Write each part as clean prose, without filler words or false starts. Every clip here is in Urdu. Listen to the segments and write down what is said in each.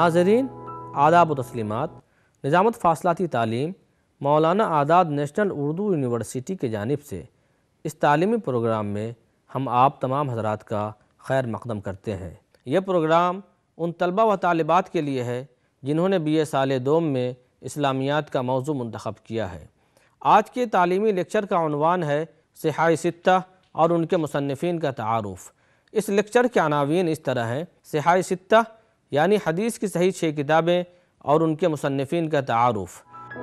ناظرین، آداب و تسلیمات۔ نظامت فاصلاتی تعلیم مولانا آزاد نیشنل اردو یونیورسٹی کی جانب سے اس تعلیمی پروگرام میں ہم آپ تمام حضرات کا خیر مقدم کرتے ہیں۔ یہ پروگرام ان طلبہ و طالبات کے لیے ہے جنہوں نے BA سال دوم میں اسلامیات کا موضوع منتخب کیا ہے۔ آج کے تعلیمی لیکچر کا عنوان ہے صحاء-ے-ستہ اور ان کے مصنفین کا تعارف۔ اس لیکچر کے عناوین اس طرح ہیں: صحاء-ے-ستہ یعنی حدیث کی صحیح 6 کتابیں اور ان کے مصنفین کا تعارف۔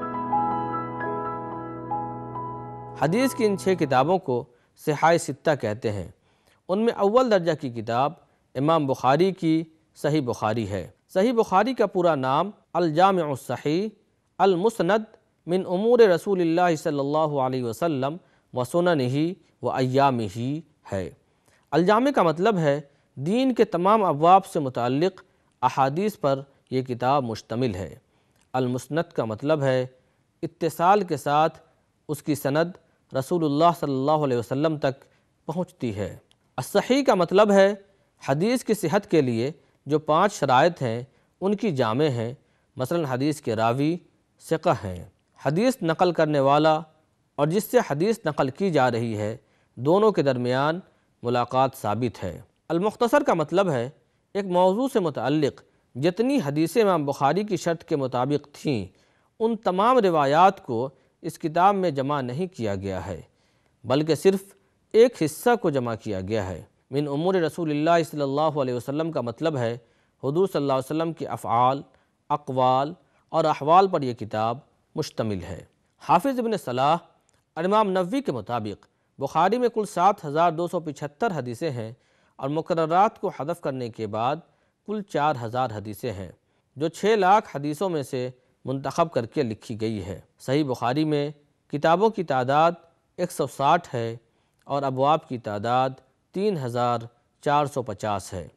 حدیث کی ان 6 کتابوں کو صحاء-ے-ستہ کہتے ہیں۔ ان میں اول درجہ کی کتاب امام بخاری کی صحیح بخاری ہے۔ صحیح بخاری کا پورا نام الجامع الصحیح المسند من امور رسول اللہ صلی اللہ علیہ وسلم و سننہ و ایامہ ہے۔ الجامع کا مطلب ہے دین کے تمام ابواب سے متعلق احادیث پر یہ کتاب مشتمل ہے۔ المسند کا مطلب ہے اتصال کے ساتھ اس کی سند رسول اللہ صلی اللہ علیہ وسلم تک پہنچتی ہے۔ الصحیح کا مطلب ہے حدیث کی صحت کے لیے جو 5 شرائط ہیں ان کی جامع ہیں، مثلا حدیث کے راوی ثقہ ہیں، حدیث نقل کرنے والا اور جس سے حدیث نقل کی جا رہی ہے دونوں کے درمیان ملاقات ثابت ہے۔ المختصر کا مطلب ہے ایک موضوع سے متعلق جتنی حدیثیں امام بخاری کی شرط کے مطابق تھیں ان تمام روایات کو اس کتاب میں جمع نہیں کیا گیا ہے بلکہ صرف ایک حصہ کو جمع کیا گیا ہے۔ من امور رسول اللہ صلی اللہ علیہ وسلم کا مطلب ہے حضور صلی اللہ علیہ وسلم کے افعال، اقوال اور احوال پر یہ کتاب مشتمل ہے۔ حافظ ابن صلاح اور امام نووی کے مطابق بخاری میں کل 7275 حدیثیں ہیں اور مقررات کو حذف کرنے کے بعد کل 4000 حدیثیں ہیں جو 6 لاکھ حدیثوں میں سے منتخب کر کے لکھی گئی ہے۔ صحیح بخاری میں کتابوں کی تعداد 160 ہے اور ابواب کی تعداد 3450 ہے۔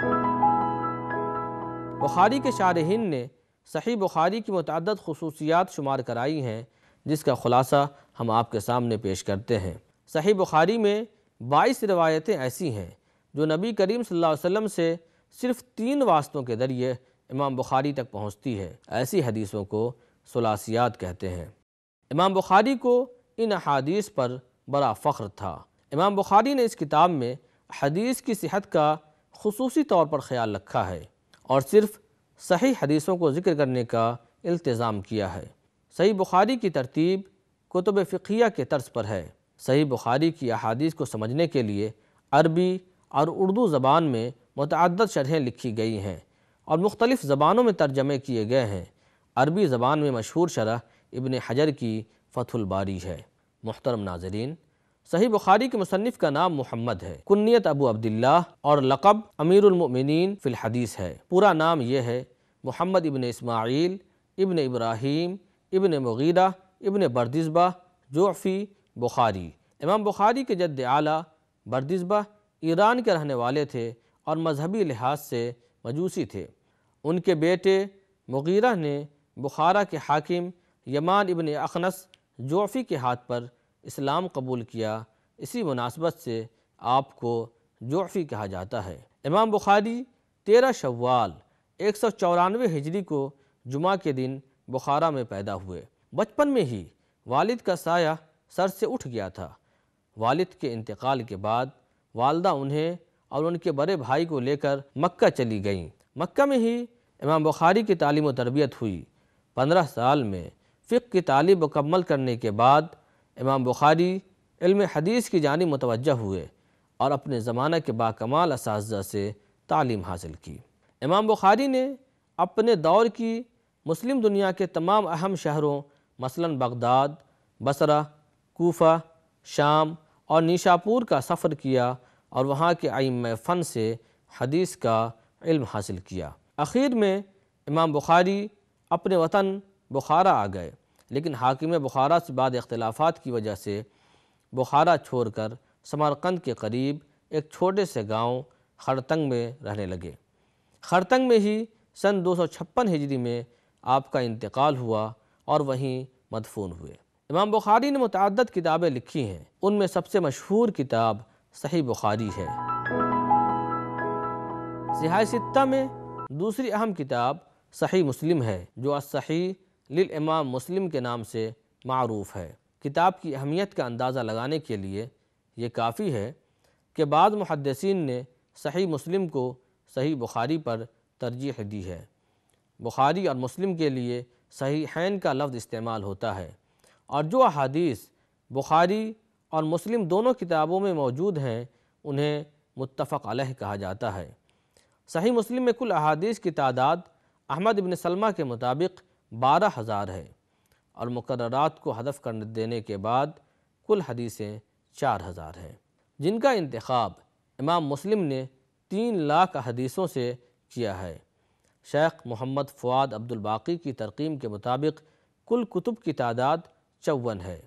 بخاری کے شارحین نے صحیح بخاری کی متعدد خصوصیات شمار کرائی ہیں جس کا خلاصہ ہم آپ کے سامنے پیش کرتے ہیں۔ صحیح بخاری میں 22 روایتیں ایسی ہیں جو نبی کریم صلی اللہ علیہ وسلم سے صرف 3 واسطوں کے ذریعے امام بخاری تک پہنچتی ہے۔ ایسی حدیثوں کو ثلاثیات کہتے ہیں۔ امام بخاری کو ان احادیث پر بڑا فخر تھا۔ امام بخاری نے اس کتاب میں حدیث کی صحت کا خصوصی طور پر خیال رکھا ہے اور صرف صحیح حدیثوں کو ذکر کرنے کا التزام کیا ہے۔ صحیح بخاری کی ترتیب کتب فقہیہ کے طرز پر ہے۔ صحیح بخاری کی احادیث کو سمجھنے کے لیے عربی اور اردو زبان میں متعدد شرحیں لکھی گئی ہیں اور مختلف زبانوں میں ترجمے کیے گئے ہیں۔ عربی زبان میں مشہور شرح ابن حجر کی فتح الباری ہے۔ محترم ناظرین، صحیح بخاری کے مصنف کا نام محمد ہے، کنیت ابو عبداللہ اور لقب امیر المؤمنین فی الحدیث ہے۔ پورا نام یہ ہے محمد ابن اسماعیل ابن ابراہیم ابن مغیرہ ابن بردزبہ جعفی بخاری۔ امام بخاری کے جد اعلیٰ بردزبہ ایران کے رہنے والے تھے اور مذہبی لحاظ سے مجوسی تھے۔ ان کے بیٹے مغیرہ نے بخارا کے حاکم یمان ابن اخنس جعفی کے ہاتھ پر اسلام قبول کیا، اسی مناسبت سے آپ کو جعفی کہا جاتا ہے۔ امام بخاری 13 شوال 194 ہجری کو جمعہ کے دن بخارا میں پیدا ہوئے۔ بچپن میں ہی والد کا سایہ سر سے اٹھ گیا تھا۔ والد کے انتقال کے بعد والدہ انہیں اور ان کے بڑے بھائی کو لے کر مکہ چلی گئیں۔ مکہ میں ہی امام بخاری کی تعلیم و تربیت ہوئی۔ 15 سال میں فقہ کی تعلیم مکمل کرنے کے بعد امام بخاری علم حدیث کی جانب متوجہ ہوئے اور اپنے زمانہ کے باکمال اساتذہ سے تعلیم حاصل کی۔ امام بخاری نے اپنے دور کی مسلم دنیا کے تمام اہم شہروں مثلاً بغداد، بصرہ، کوفہ، شام اور نیشاپور کا سفر کیا اور وہاں کے ائمہ فن سے حدیث کا علم حاصل کیا۔ اخیر میں امام بخاری اپنے وطن بخارا آ گئے، لیکن حاکم بخارا سے بعد اختلافات کی وجہ سے بخارا چھوڑ کر سمرقند کے قریب ایک چھوٹے سے گاؤں خرتنگ میں رہنے لگے۔ خرتنگ میں ہی سن 256 ہجری میں آپ کا انتقال ہوا اور وہیں مدفون ہوئے۔ امام بخاری نے متعدد کتابیں لکھی ہیں، ان میں سب سے مشہور کتاب صحیح بخاری ہے۔ صحاء-ے-ستہ میں دوسری اہم کتاب صحیح مسلم ہے جو الصحیح للامام مسلم کے نام سے معروف ہے۔ کتاب کی اہمیت کا اندازہ لگانے کے لیے یہ کافی ہے کہ بعض محدثین نے صحیح مسلم کو صحیح بخاری پر ترجیح دی ہے۔ بخاری اور مسلم کے لیے صحیحین کا لفظ استعمال ہوتا ہے، اور جو احادیث بخاری اور مسلم دونوں کتابوں میں موجود ہیں انہیں متفق علیہ کہا جاتا ہے۔ صحیح مسلم میں کل احادیث کی تعداد احمد بن سلمہ کے مطابق 12,000 ہے، اور مقررات کو حذف کر دینے کے بعد کل حدیثیں 4,000 ہیں، جن کا انتخاب امام مسلم نے 3 لاکھ حدیثوں سے کیا ہے۔ شیخ محمد فؤاد عبد الباقی کی ترقیم کے مطابق کل کتب کی تعداد 54 ہے۔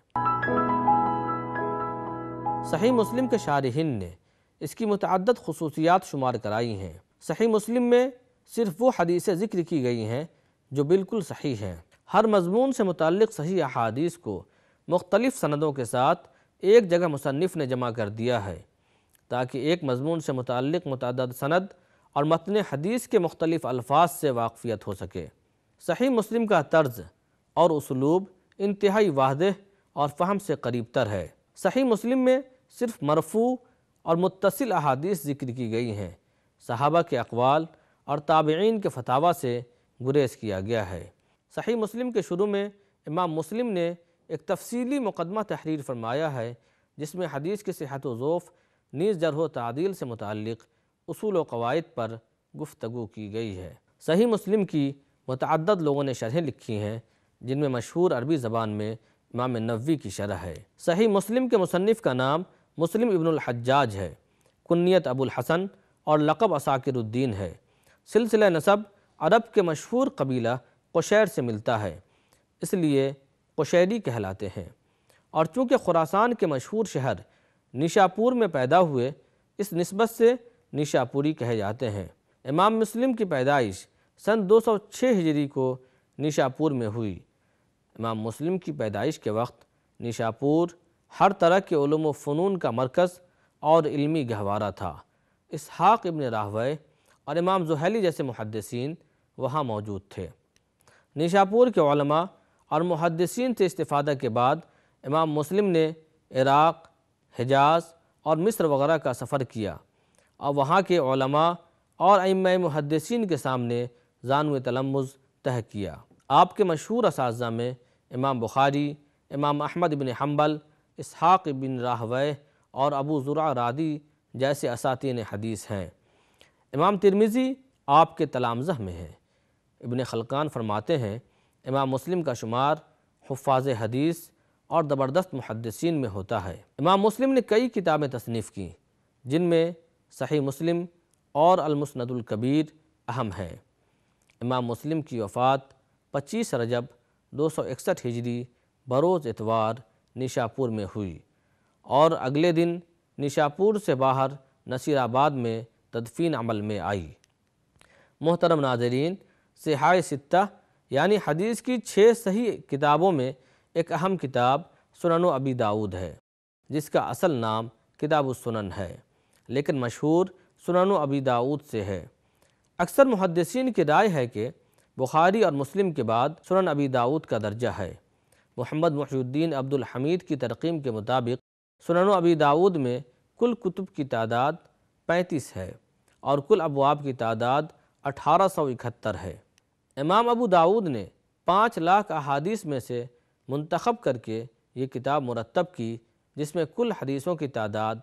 صحیح مسلم کے شارحین نے اس کی متعدد خصوصیات شمار کرائی ہیں۔ صحیح مسلم میں صرف وہ حدیثیں ذکر کی گئی ہیں جو بالکل صحیح ہیں۔ ہر مضمون سے متعلق صحیح احادیث کو مختلف سندوں کے ساتھ ایک جگہ مصنف نے جمع کر دیا ہے تاکہ ایک مضمون سے متعلق متعدد سند اور متن حدیث کے مختلف الفاظ سے واقفیت ہو سکے۔ صحیح مسلم کا طرز اور اسلوب انتہائی واضح اور فہم سے قریب تر ہے۔ صحیح مسلم میں صرف مرفوع اور متصل احادیث ذکر کی گئی ہیں۔ صحابہ کے اقوال اور تابعین کے فتاویٰ سے گریز کیا گیا ہے۔ صحیح مسلم کے شروع میں امام مسلم نے ایک تفصیلی مقدمہ تحریر فرمایا ہے جس میں حدیث کی صحت و ضعف نیز جرح و تعدیل سے متعلق اصول و قواعد پر گفتگو کی گئی ہے۔ صحیح مسلم کی متعدد لوگوں نے شرحیں لکھی ہیں جن میں مشہور عربی زبان میں امام نووی کی شرح ہے۔ صحیح مسلم کے مصنف کا نام مسلم ابن الحجاج ہے، کنیت ابو الحسن اور لقب عساکر الدین ہے۔ سلسلہ نسب عرب کے مشہور قبیلہ قشیر سے ملتا ہے، اس لیے قشیری کہلاتے ہیں، اور چونکہ خراسان کے مشہور شہر نیشاپور میں پیدا ہوئے اس نسبت سے نیشاپوری کہے جاتے ہیں۔ امام مسلم کی پیدائش سن 206 ہجری کو نیشاپور میں ہوئی۔ امام مسلم کی پیدائش کے وقت نیشاپور ہر طرح کے علوم و فنون کا مرکز اور علمی گہوارہ تھا۔ اسحاق ابن راہویہ اور امام زحیلی جیسے محدثین وہاں موجود تھے۔ نیشاپور کے علماء اور محدثین سے استفادہ کے بعد امام مسلم نے عراق، حجاز اور مصر وغیرہ کا سفر کیا اور وہاں کے علماء اور ائمہ محدثین کے سامنے زانو تلمذ طے کیا۔ آپ کے مشہور اساتذہ میں امام بخاری، امام احمد بن حنبل، اسحاق بن راہویہ اور ابو زرع رادی جیسے اساتین حدیث ہیں۔ امام ترمذی آپ کے تلامذہ میں ہیں۔ ابن خلقان فرماتے ہیں امام مسلم کا شمار حفاظ حدیث اور زبردست محدثین میں ہوتا ہے۔ امام مسلم نے کئی کتابیں تصنیف کیں جن میں صحیح مسلم اور المسند الکبیر اہم ہیں۔ امام مسلم کی وفات 25 رجب 261 ہجری بروز اتوار نیشاپور میں ہوئی اور اگلے دن نیشاپور سے باہر نصیر آباد میں تدفین عمل میں آئی۔ محترم ناظرین، صحاء-ے-ستہ یعنی حدیث کی 6 صحیح کتابوں میں ایک اہم کتاب سنن ابی داؤد ہے جس کا اصل نام کتاب السنن ہے، لیکن مشہور سنن ابی داؤد سے ہے۔ اکثر محدثین کی رائے ہے کہ بخاری اور مسلم کے بعد سنن ابی داؤد کا درجہ ہے۔ محمد محی الدین عبد الحمید کی ترقیم کے مطابق سنن ابی داؤد میں کل کتب کی تعداد 35 ہے اور کل ابواب کی تعداد 1871 ہے۔ امام ابو داؤد نے 5 لاکھ احادیث میں سے منتخب کر کے یہ کتاب مرتب کی جس میں کل حدیثوں کی تعداد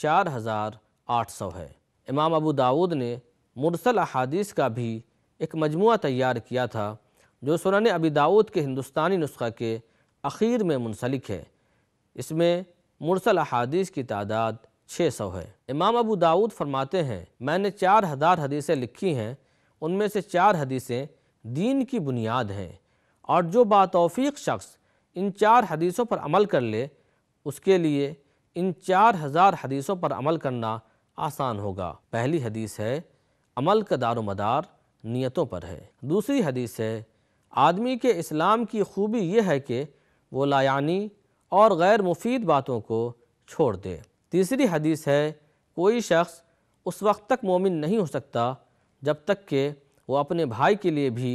4800 ہے۔ امام ابو داؤد نے مرسل احادیث کا بھی ایک مجموعہ تیار کیا تھا جو سنن ابی داؤد کے ہندوستانی نسخہ کے اخیر میں منسلک ہے۔ اس میں مرسل احادیث کی تعداد 600 ہے۔ امام ابو داؤد فرماتے ہیں میں نے 4000 حدیثیں لکھی ہیں، ان میں سے 4 حدیثیں دین کی بنیاد ہیں، اور جو باتوفیق شخص ان 4 حدیثوں پر عمل کر لے اس کے لیے ان 4000 حدیثوں پر عمل کرنا آسان ہوگا۔ پہلی حدیث ہے عمل کا دار و مدار نیتوں پر ہے۔ دوسری حدیث ہے آدمی کے اسلام کی خوبی یہ ہے کہ وہ لا یعنی اور غیر مفید باتوں کو چھوڑ دے۔ تیسری حدیث ہے کوئی شخص اس وقت تک مومن نہیں ہو سکتا جب تک کہ وہ اپنے بھائی کے لیے بھی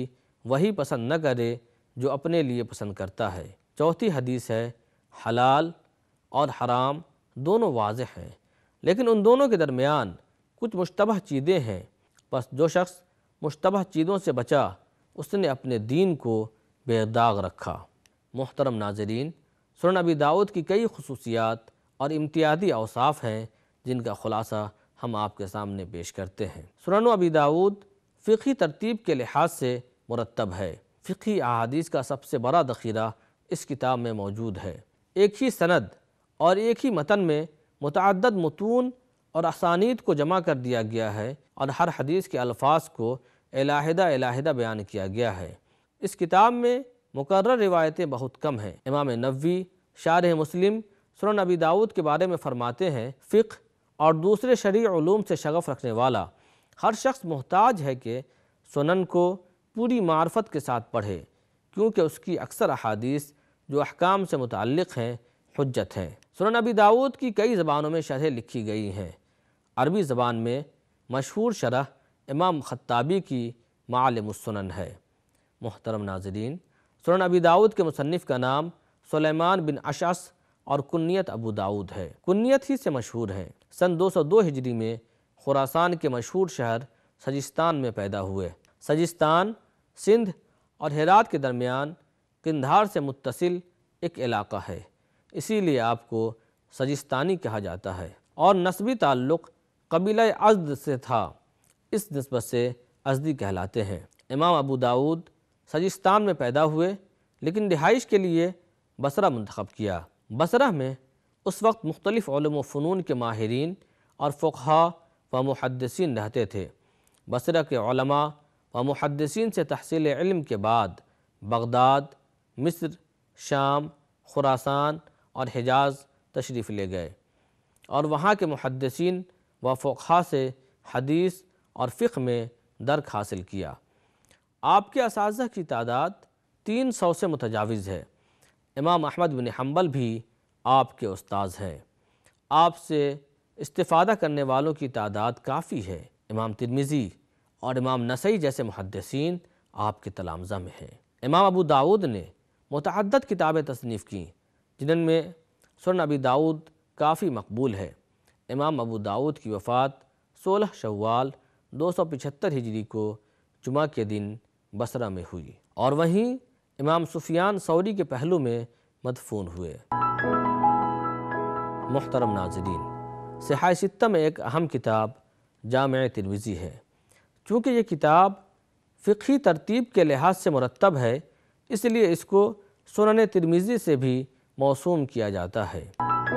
وہی پسند نہ کرے جو اپنے لیے پسند کرتا ہے۔ چوتھی حدیث ہے حلال اور حرام دونوں واضح ہیں، لیکن ان دونوں کے درمیان کچھ مشتبہ چیزیں ہیں، بس جو شخص مشتبہ چیزوں سے بچا اس نے اپنے دین کو بے داغ رکھا۔ محترم ناظرین، سنن ابی داؤد کی کئی خصوصیات اور امتیازی اوصاف ہیں جن کا خلاصہ ہم آپ کے سامنے پیش کرتے ہیں۔ سنن ابی داؤد فقہی ترتیب کے لحاظ سے مرتب ہے۔ فقہی احادیث کا سب سے بڑا ذخیرہ اس کتاب میں موجود ہے۔ ایک ہی سند اور ایک ہی متن میں متعدد متون اور اسانید کو جمع کر دیا گیا ہے اور ہر حدیث کے الفاظ کو علیحدہ علیحدہ بیان کیا گیا ہے۔ اس کتاب میں مکرر روایتیں بہت کم ہیں۔ امام نووی شارح مسلم سنن ابی داؤد کے بارے میں فرماتے ہیں، فقہ اور دوسرے شرعی علوم سے شغف رکھنے والا ہر شخص محتاج ہے کہ سنن کو پوری معرفت کے ساتھ پڑھے، کیونکہ اس کی اکثر احادیث جو احکام سے متعلق ہیں حجت ہیں۔ سنن ابی داؤد کی کئی زبانوں میں شرحیں لکھی گئی ہیں۔ عربی زبان میں مشہور شرح امام خطابی کی معالم السنن ہے۔ محترم ناظرین، سنن ابی داؤد کے مصنف کا نام سلیمان بن اشعث اور کنیت ابو داؤد ہے۔ کنیت ہی سے مشہور ہیں۔ سن 202 ہجری میں خراسان کے مشہور شہر سجستان میں پیدا ہوئے۔ سجستان سندھ اور ہرات کے درمیان قندھار سے متصل ایک علاقہ ہے، اسی لیے آپ کو سجستانی کہا جاتا ہے، اور نسبی تعلق قبیلہ ازد سے تھا، اس نسبت سے ازدی کہلاتے ہیں۔ امام ابو داؤد سجستان میں پیدا ہوئے لیکن رہائش کے لیے بصرہ منتخب کیا۔ بصرہ میں اس وقت مختلف علوم و فنون کے ماہرین اور فقہا و محدثین رہتے تھے۔ بصرہ کے علماء و محدثین سے تحصیل علم کے بعد بغداد، مصر، شام، خراسان اور حجاز تشریف لے گئے اور وہاں کے محدثین و فقہا سے حدیث اور فقہ میں درک حاصل کیا۔ آپ کے اساتذہ کی تعداد 300 سے متجاوز ہے۔ امام احمد بن حنبل بھی آپ کے استاذ ہیں۔ آپ سے استفادہ کرنے والوں کی تعداد کافی ہے۔ امام ترمذی اور امام نسائی جیسے محدثین آپ کے تلامذہ میں ہیں۔ امام ابو داؤد نے متعدد کتابیں تصنیف کیں، جن میں سنن ابی داؤد کافی مقبول ہے۔ امام ابو داؤد کی وفات 16 شوال 275 ہجری کو جمعہ کے دن بصرہ میں ہوئی، اور وہیں امام سفیان ثوری کے پہلو میں مدفون ہوئے۔ محترم ناظرین، صحاح-ستہ میں ایک اہم کتاب جامع ترمذی ہے۔ چونکہ یہ کتاب فقہی ترتیب کے لحاظ سے مرتب ہے، اس لیے اس کو سنن ترمذی سے بھی موسوم کیا جاتا ہے۔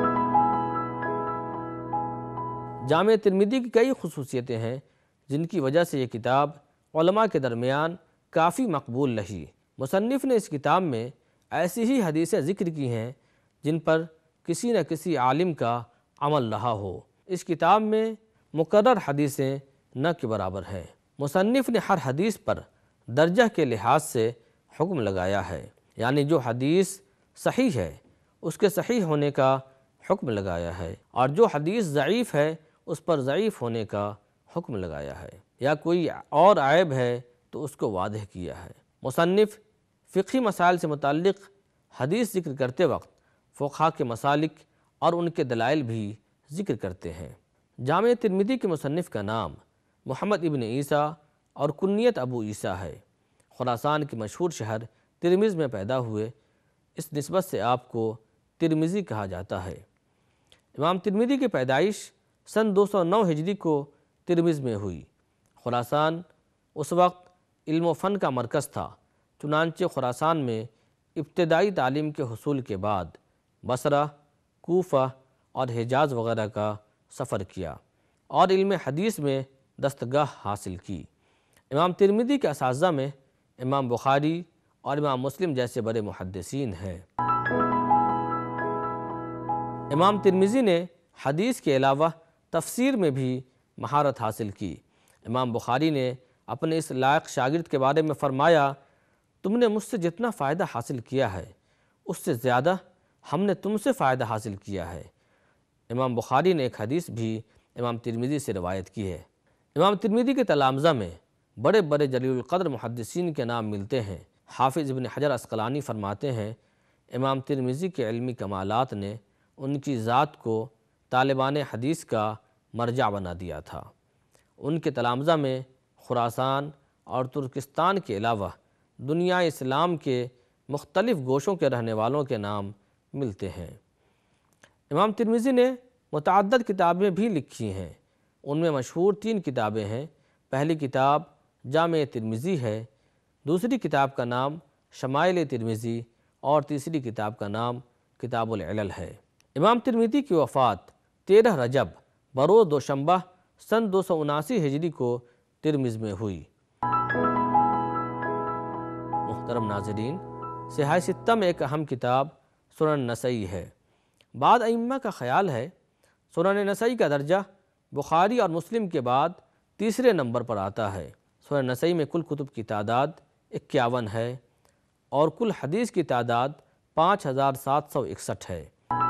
جامع ترمذی کی کئی خصوصیتیں ہیں جن کی وجہ سے یہ کتاب علماء کے درمیان کافی مقبول رہی۔ مصنف نے اس کتاب میں ایسی ہی حدیثیں ذکر کی ہیں جن پر کسی نہ کسی عالم کا عمل رہا ہو۔ اس کتاب میں مکرر حدیثیں نہ کے برابر ہیں۔ مصنف نے ہر حدیث پر درجہ کے لحاظ سے حکم لگایا ہے، یعنی جو حدیث صحیح ہے اس کے صحیح ہونے کا حکم لگایا ہے، اور جو حدیث ضعیف ہے اس پر ضعیف ہونے کا حکم لگایا ہے، یا کوئی اور عیب ہے تو اس کو واضح کیا ہے۔ مصنف فقہی مسائل سے متعلق حدیث ذکر کرتے وقت فقہا کے مسالک اور ان کے دلائل بھی ذکر کرتے ہیں۔ جامع ترمذی کے مصنف کا نام محمد ابن عیسیٰ اور کنیت ابو عیسیٰ ہے۔ خراسان کے مشہور شہر ترمذ میں پیدا ہوئے، اس نسبت سے آپ کو ترمذی کہا جاتا ہے۔ امام ترمذی کی پیدائش سن 209 ہجری کو ترمذ میں ہوئی۔ خراسان اس وقت علم و فن کا مرکز تھا، چنانچہ خراسان میں ابتدائی تعلیم کے حصول کے بعد بصرہ، کوفہ اور حجاز وغیرہ کا سفر کیا اور علم حدیث میں دستگاہ حاصل کی۔ امام ترمذی کے اساتذہ میں امام بخاری اور امام مسلم جیسے بڑے محدثین ہیں۔ امام ترمذی نے حدیث کے علاوہ تفسیر میں بھی مہارت حاصل کی۔ امام بخاری نے اپنے اس لائق شاگرد کے بارے میں فرمایا، تم نے مجھ سے جتنا فائدہ حاصل کیا ہے اس سے زیادہ ہم نے تم سے فائدہ حاصل کیا ہے۔ امام بخاری نے ایک حدیث بھی امام ترمذی سے روایت کی ہے۔ امام ترمذی کے تلامذہ میں بڑے بڑے جلیل القدر محدثین کے نام ملتے ہیں۔ حافظ ابن حجر عسقلانی فرماتے ہیں امام ترمذی کے علمی کمالات نے ان کی ذات کو طالبان حدیث کا مرجع بنا دیا تھا۔ ان کے تلامذہ میں خراسان اور ترکستان کے علاوہ دنیا اسلام کے مختلف گوشوں کے رہنے والوں کے نام ملتے ہیں۔ امام ترمذی نے متعدد کتابیں بھی لکھی ہیں۔ ان میں مشہور 3 کتابیں ہیں۔ پہلی کتاب جامع ترمذی ہے، دوسری کتاب کا نام شمائل ترمذی اور تیسری کتاب کا نام کتاب العلل ہے۔ امام ترمذی کی وفات 13 رجب بروز دوشنبہ سن 279 ہجری کو ترمذ میں ہوئی۔ محترم ناظرین، صحاح-ے-ستہ میں ایک اہم کتاب سنن نسائی ہے۔ بعض ائمہ کا خیال ہے سنن نسائی کا درجہ بخاری اور مسلم کے بعد تیسرے نمبر پر آتا ہے۔ سنن نسائی میں کل کتب کی تعداد 51 ہے اور کل حدیث کی تعداد 5761 ہے۔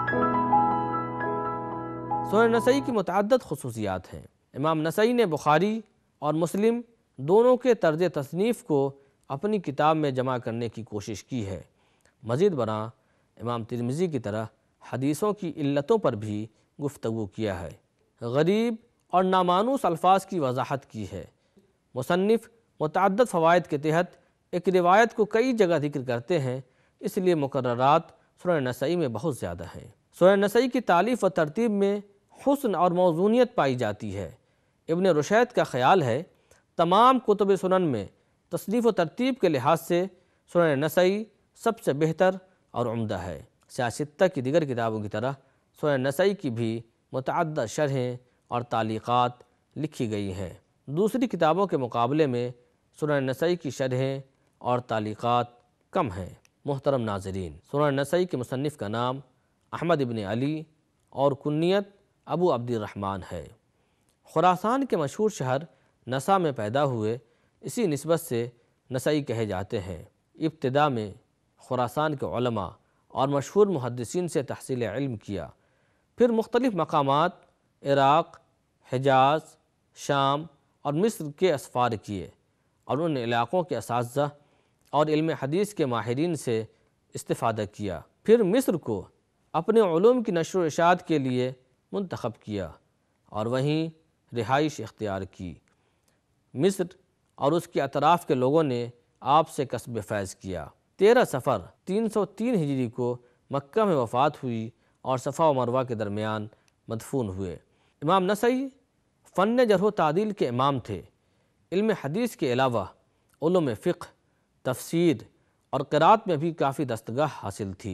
سنن نسائی کی متعدد خصوصیات ہیں۔ امام نسائی نے بخاری اور مسلم دونوں کے طرز تصنیف کو اپنی کتاب میں جمع کرنے کی کوشش کی ہے۔ مزید برآں امام ترمذی کی طرح حدیثوں کی علتوں پر بھی گفتگو کیا ہے، غریب اور نامانوس الفاظ کی وضاحت کی ہے۔ مصنف متعدد فوائد کے تحت ایک روایت کو کئی جگہ ذکر کرتے ہیں، اس لیے مقررات سنن نسائی میں بہت زیادہ ہیں۔ سنن نسائی کی تالیف و ترتیب میں حسن اور موزونیت پائی جاتی ہے۔ ابن رشید کا خیال ہے تمام کتب سنن میں تصنیف و ترتیب کے لحاظ سے سنن نسائی سب سے بہتر اور عمدہ ہے۔ صحاح-ے-ستہ کی دیگر کتابوں کی طرح سنن نسائی کی بھی متعدد شرحیں اور تعلیقات لکھی گئی ہیں۔ دوسری کتابوں کے مقابلے میں سنن نسائی کی شرحیں اور تعلیقات کم ہیں۔ محترم ناظرین، سنن نسائی کے مصنف کا نام احمد ابن علی اور کنیت ابو عبد الرحمن ہے۔ خراسان کے مشہور شہر نسا میں پیدا ہوئے، اسی نسبت سے نسائی کہے جاتے ہیں۔ ابتدا میں خراسان کے علماء اور مشہور محدثین سے تحصیل علم کیا، پھر مختلف مقامات عراق، حجاز، شام اور مصر کے اسفار کیے اور ان علاقوں کے اساتذہ اور علم حدیث کے ماہرین سے استفادہ کیا۔ پھر مصر کو اپنے علوم کی نشر و اشاعت کے لیے منتخب کیا اور وہیں رہائش اختیار کی۔ مصر اور اس کے اطراف کے لوگوں نے آپ سے کسب فیض کیا۔ 13 صفر 303 ہجری کو مکہ میں وفات ہوئی اور صفا و مروہ کے درمیان مدفون ہوئے۔ امام نسائی فن جرح و تعدیل کے امام تھے۔ علم حدیث کے علاوہ علوم فقہ، تفسیر اور قرات میں بھی کافی دستگاہ حاصل تھی۔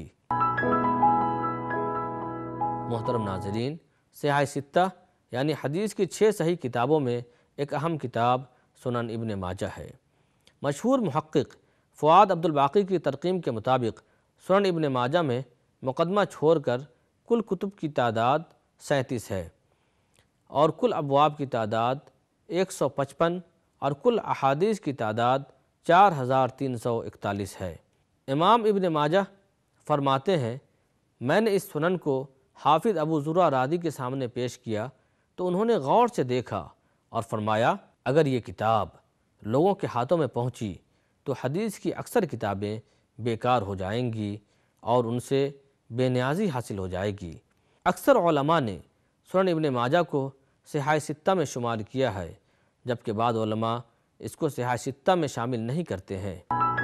محترم ناظرین، صحاح-ے-ستہ یعنی حدیث کی 6 صحیح کتابوں میں ایک اہم کتاب سنن ابن ماجہ ہے۔ مشہور محقق فؤاد عبد الباقی کی ترقیم کے مطابق سنن ابن ماجہ میں مقدمہ چھوڑ کر کل کتب کی تعداد 37 ہے اور کل ابواب کی تعداد 155 اور کل احادیث کی تعداد 4341 ہے۔ امام ابن ماجہ فرماتے ہیں میں نے اس سنن کو حافظ ابو زرع رازی کے سامنے پیش کیا تو انہوں نے غور سے دیکھا اور فرمایا اگر یہ کتاب لوگوں کے ہاتھوں میں پہنچی تو حدیث کی اکثر کتابیں بیکار ہو جائیں گی اور ان سے بے نیازی حاصل ہو جائے گی۔ اکثر علماء نے سنن ابن ماجہ کو صحاح-ے-ستہ میں شمار کیا ہے، جبکہ بعض علماء اس کو صحاح-ے-ستہ میں شامل نہیں کرتے ہیں۔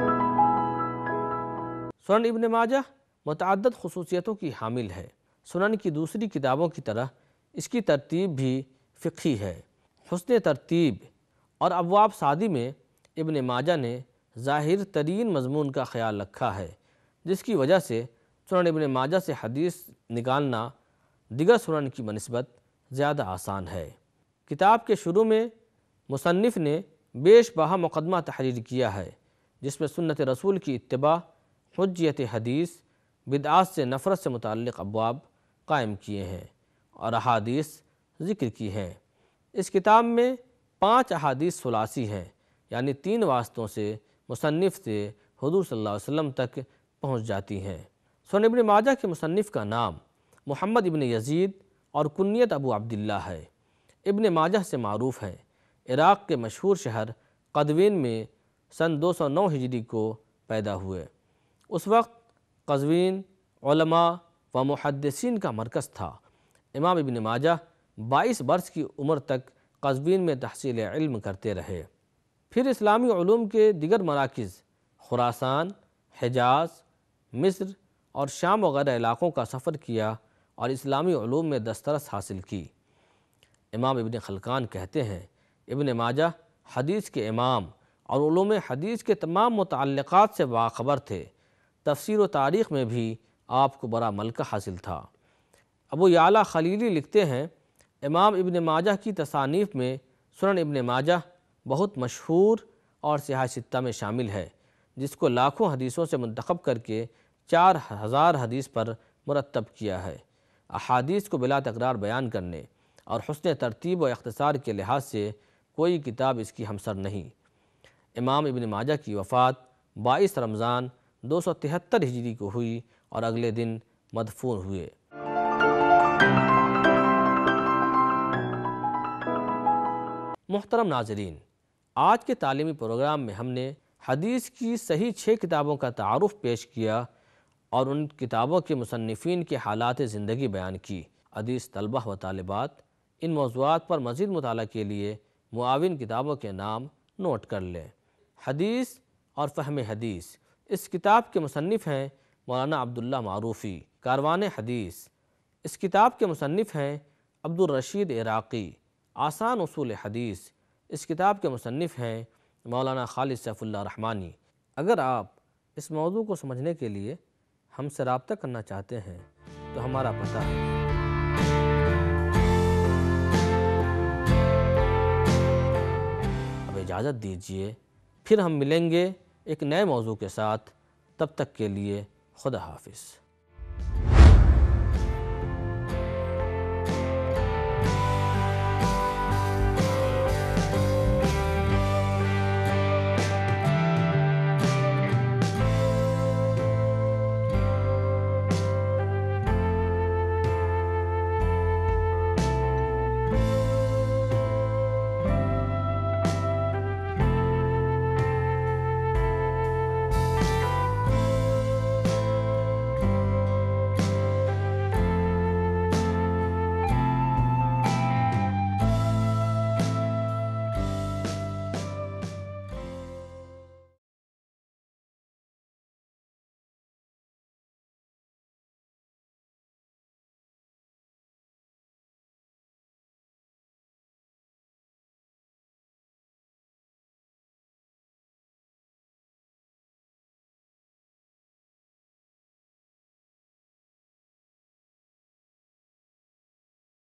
سنن ابن ماجہ متعدد خصوصیتوں کی حامل ہے۔ سنن کی دوسری کتابوں کی طرح اس کی ترتیب بھی فقہی ہے۔ حسن ترتیب اور ابواب سادی میں ابن ماجہ نے ظاہر ترین مضمون کا خیال رکھا ہے، جس کی وجہ سے سنن ابن ماجہ سے حدیث نکالنا دیگر سنن کی بنسبت زیادہ آسان ہے۔ کتاب کے شروع میں مصنف نے بیش بہا مقدمہ تحریر کیا ہے، جس میں سنت رسول کی اتباع، حجیت حدیث، بدعات سے نفرت سے متعلق ابواب قائم کیے ہیں اور احادیث ذکر کی ہیں۔ اس کتاب میں 5 احادیث ثلاثی ہیں، یعنی 3 واسطوں سے مصنف سے حضور صلی اللہ علیہ وسلم تک پہنچ جاتی ہیں۔ سنن ابن ماجہ کے مصنف کا نام محمد ابن یزید اور کنیت ابو عبداللہ ہے۔ ابن ماجہ سے معروف ہیں۔ عراق کے مشہور شہر قزوین میں سن 209 ہجری کو پیدا ہوئے۔ اس وقت قزوین علماء و محدثین کا مرکز تھا۔ امام ابن ماجہ 22 برس کی عمر تک قزوین میں تحصیل علم کرتے رہے۔ پھر اسلامی علوم کے دیگر مراکز خراسان، حجاز، مصر اور شام وغیرہ علاقوں کا سفر کیا اور اسلامی علوم میں دسترس حاصل کی۔ امام ابن خلکان کہتے ہیں ابن ماجہ حدیث کے امام اور علوم حدیث کے تمام متعلقات سے باخبر تھے۔ تفسیر و تاریخ میں بھی آپ کو بڑا ملکہ حاصل تھا۔ ابو یعلا خلیلی لکھتے ہیں امام ابن ماجہ کی تصانیف میں سنن ابن ماجہ بہت مشہور اور سیاہ-ستہ میں شامل ہے، جس کو لاکھوں حدیثوں سے منتخب کر کے 4000 حدیث پر مرتب کیا ہے۔ احادیث کو بلا تکرار بیان کرنے اور حسن ترتیب و اختصار کے لحاظ سے کوئی کتاب اس کی ہمسر نہیں۔ امام ابن ماجہ کی وفات 22 رمضان 273 ہجری کو ہوئی اور اگلے دن مدفون ہوئے۔ محترم ناظرین، آج کے تعلیمی پروگرام میں ہم نے حدیث کی صحیح 6 کتابوں کا تعارف پیش کیا اور ان کتابوں کے مصنفین کے حالات زندگی بیان کی۔ حدیث طلبہ و طالبات ان موضوعات پر مزید مطالعہ کے لیے معاون کتابوں کے نام نوٹ کر لیں۔ حدیث اور فہم حدیث، اس کتاب کے مصنف ہیں مولانا عبداللہ معروفی۔ کاروان حدیث، اس کتاب کے مصنف ہیں عبدالرشید عراقی۔ آسان اصول حدیث، اس کتاب کے مصنف ہیں مولانا خالد سیف اللہ رحمانی۔ اگر آپ اس موضوع کو سمجھنے کے لیے ہم سے رابطہ کرنا چاہتے ہیں تو ہمارا پتہ ہے۔ اب اجازت دیجیے، پھر ہم ملیں گے ایک نئے موضوع کے ساتھ۔ تب تک کے لیے خدا حافظ۔